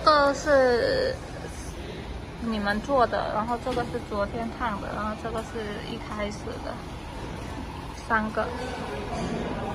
个是你们做的，然后这个是昨天烫的，然后这个是一开始的，3个。